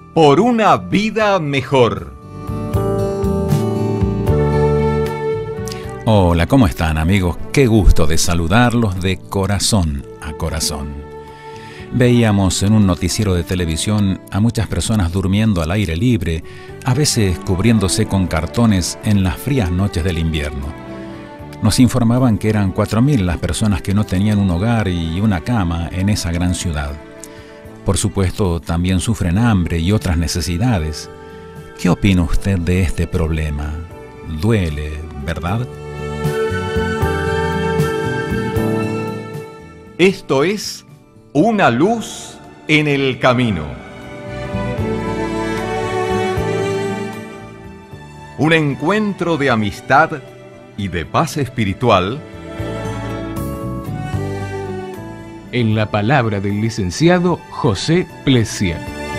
Por una vida mejor. Hola, ¿cómo están, amigos? Qué gusto de saludarlos de corazón a corazón. Veíamos en un noticiero de televisión a muchas personas durmiendo al aire libre, a veces cubriéndose con cartones en las frías noches del invierno. Nos informaban que eran 4.000 las personas que no tenían un hogar y una cama en esa gran ciudad. Por supuesto, también sufren hambre y otras necesidades. ¿Qué opina usted de este problema? Duele, ¿verdad? Esto es Una luz en el camino. Un encuentro de amistad y de paz espiritual en la palabra del licenciado José Plesia.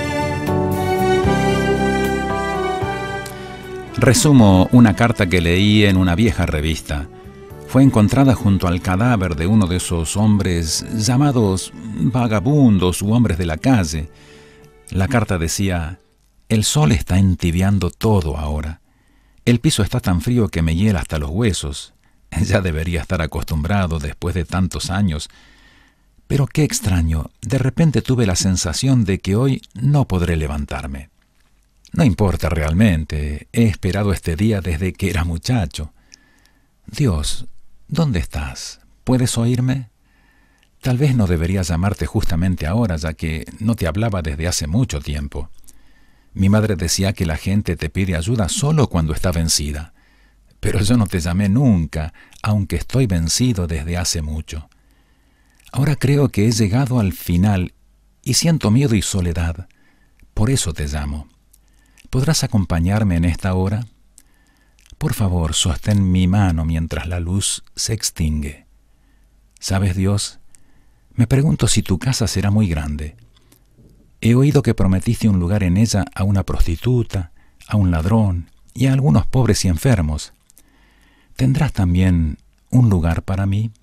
Resumo una carta que leí en una vieja revista. Fue encontrada junto al cadáver de uno de esos hombres llamados vagabundos u hombres de la calle. La carta decía: el sol está entibiando todo ahora. El piso está tan frío que me hiela hasta los huesos. Ya debería estar acostumbrado después de tantos años. Pero qué extraño, de repente tuve la sensación de que hoy no podré levantarme. No importa realmente, he esperado este día desde que era muchacho. Dios, ¿dónde estás? ¿Puedes oírme? Tal vez no debería llamarte justamente ahora, ya que no te hablaba desde hace mucho tiempo. Mi madre decía que la gente te pide ayuda solo cuando está vencida. Pero yo no te llamé nunca, aunque estoy vencido desde hace mucho. Ahora creo que he llegado al final y siento miedo y soledad. Por eso te llamo. ¿Podrás acompañarme en esta hora? Por favor, sostén mi mano mientras la luz se extingue. ¿Sabes, Dios? Me pregunto si tu casa será muy grande. He oído que prometiste un lugar en ella a una prostituta, a un ladrón y a algunos pobres y enfermos. ¿Tendrás también un lugar para mí?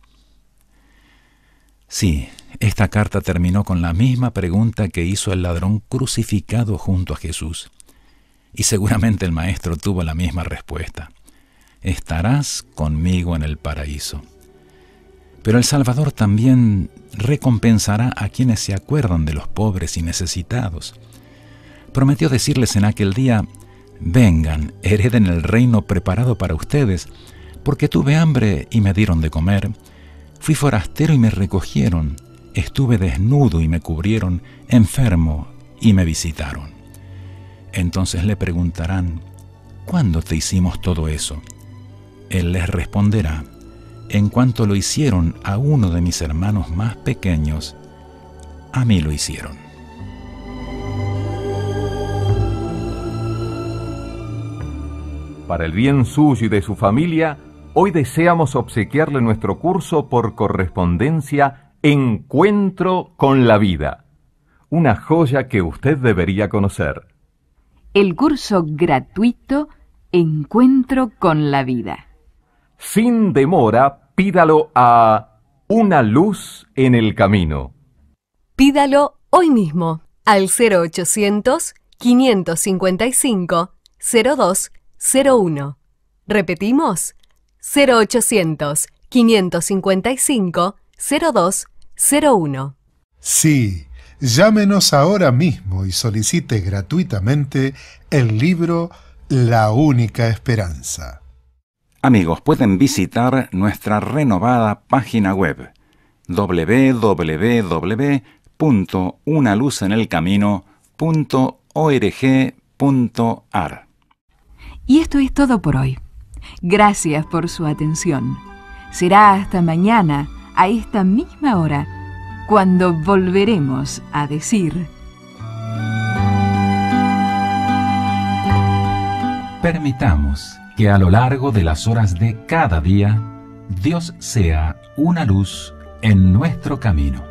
Sí, esta carta terminó con la misma pregunta que hizo el ladrón crucificado junto a Jesús. Y seguramente el maestro tuvo la misma respuesta: estarás conmigo en el paraíso. Pero el Salvador también recompensará a quienes se acuerdan de los pobres y necesitados. Prometió decirles en aquel día: vengan, hereden el reino preparado para ustedes, porque tuve hambre y me dieron de comer, fui forastero y me recogieron, estuve desnudo y me cubrieron, enfermo y me visitaron. Entonces le preguntarán: ¿cuándo te hicimos todo eso? Él les responderá: en cuanto lo hicieron a uno de mis hermanos más pequeños, a mí lo hicieron. Para el bien suyo y de su familia, hoy deseamos obsequiarle nuestro curso por correspondencia Encuentro con la Vida. Una joya que usted debería conocer. El curso gratuito Encuentro con la Vida. Sin demora, pídalo a Una luz en el camino. Pídalo hoy mismo al 0800-555-0201. Repetimos, 0800-555-0201. Sí, llámenos ahora mismo y solicite gratuitamente el libro La única esperanza. Amigos, pueden visitar nuestra renovada página web www.unaluzenelcamino.org.ar. Y esto es todo por hoy. Gracias por su atención. Será hasta mañana, a esta misma hora, cuando volveremos a decir: permitamos que a lo largo de las horas de cada día, Dios sea una luz en nuestro camino.